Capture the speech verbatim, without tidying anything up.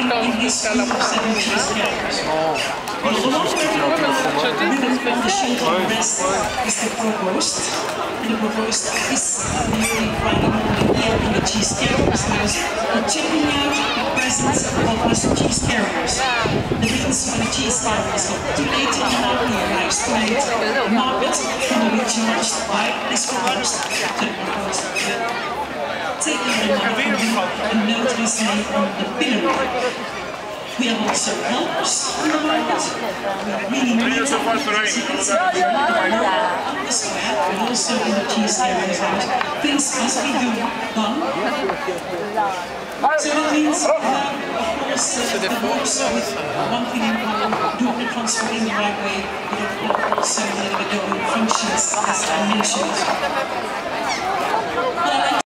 in his group of seven cheese carriers. On the shoulder rest is the provost, and the provost is nearly riding here in the cheese carriers house and checking out the presence of his cheese carriers. The reasons for the cheese carriers are too late in the morning, I explained the market can be charged by this provost to the provost. Taking the money and note is made on the pillory. We have also helpers on the market. We really need to on the square, but also in the cheese carriers house. Things must be done. So that means, uh, of course, uh, the works with one thing in common, doing the transfer in the right way, but also a little bit of functions, as I mentioned.